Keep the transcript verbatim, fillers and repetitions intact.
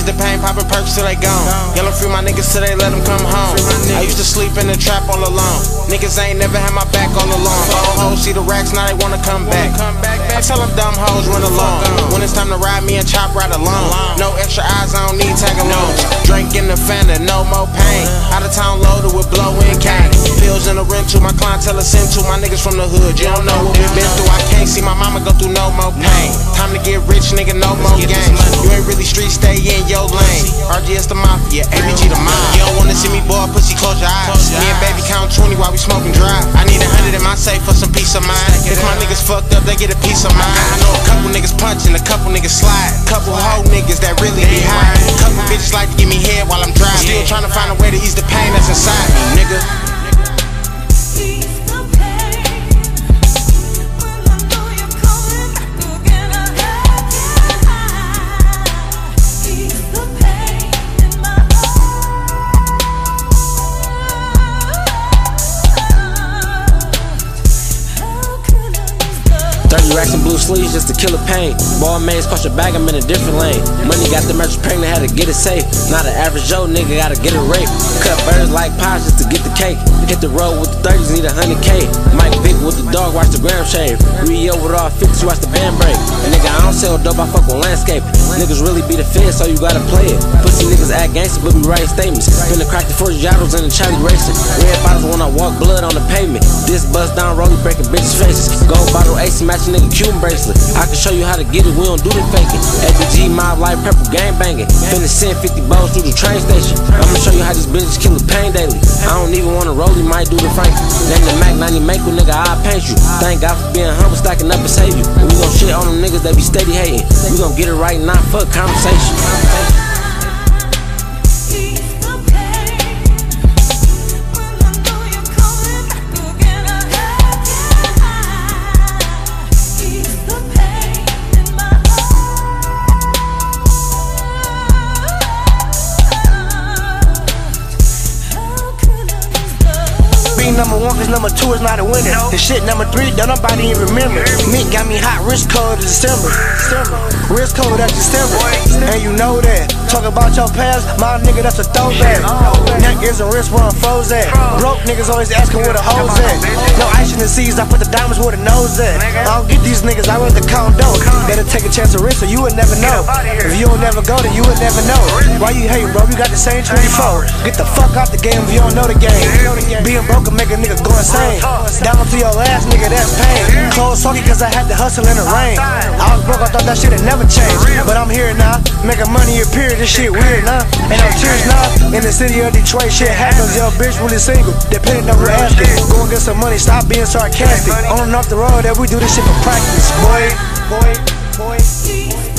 ease the pain, poppin' perks till they gone. Yellow free my niggas till they let them come home. I used to sleep in the trap all alone. Niggas ain't never had my back all along. Old hoes see the racks, now they wanna come back. I tell them dumb hoes run along. When it's time to ride, me and Chop ride alone. No extra eyes, I don't need tag along. Drinking the Fanta, no more pain. Out of town loaded with blowing cane. Pills in the rim to my clientele send to my niggas from the hood. You don't know what we been through. I can't see my mama go through no more pain. Time to get rich, nigga, no more games. You ain't really street, stay in your lane. R G S the mafia, A B G the mob. You don't wanna see me boy, pussy, close your eyes. Me and baby count twenty while we smoking dry. I need a hundred in my safe for some peace of mind. If my niggas fucked up, they get a piece of mind. I know a couple niggas punching, a couple niggas slide. Couple hoe niggas that really be high. Couple bitches like to give me head while I'm driving. Still trying to find a way to ease the pain that's inside me, nigga. thirty racks and blue sleeves just to kill the pain. Ball maze cost your bag, I'm in a different lane. Money got the merchant pregnant, had to get it safe. Not an average Joe nigga, gotta get it raped. Cut birds like pies just to get the cake. Hit the road with the thirties, need a hundred K. Mike Vick with the dog, watch the gram shave. Rio with all fifties, watch the band break. And nigga, I don't sell dope, I fuck with landscape. Niggas really be the fed, so you gotta play it. Pussy niggas act gangster, but be writing statements. Finna crack the first gyros in the Charlie racing. Red bottles when I walk, blood on the pavement. This bust down, rolling, breaking bitches' faces. Gold bottle, ace, match nigga Cuban bracelet. I can show you how to get it, we don't do the faking. A B G, mob life, purple gang banging. Finna send fifty bows through the train station. I'ma show you how these bitches kill the pain daily. I don't even wanna roll, he might do the Frank. Name the Mac ninety Mako, nigga, I'll paint you. Thank God for being humble, stacking up and save you. And we gon' shit on them niggas that be steady hating. We gon' get it right now, fuck conversation. Number one, cause number two is not a winner. The shit number three, don't nobody even remember. Mint got me hot, wrist cold to December. Wrist cold at December. And you know that. Talk about your past, my nigga, that's a throwback. Neck is a wrist where I'm froze at. Broke niggas always asking where the hoes at. No ice in the seas, I put the diamonds where the nose at. I don't get these niggas, I run the condo. Better take a chance to risk or you would never know. If you don't never go, then you would never know. Why you hating, bro? You got the same twenty-four. Get the fuck out the game if you don't know the game. Being broke make a nigga go insane. Down to your ass, nigga, that's pain. Clothes soggy cause I had to hustle in the rain. I was broke, I thought that shit had never changed. But I'm here now, making money appear, this shit weird now. And I'm tears now, in the city of Detroit, shit happens. Your bitch really single, depending on who asking. Go and get some money, stop being sarcastic. On and off the road that we do this shit for practice, boy, boy, boy.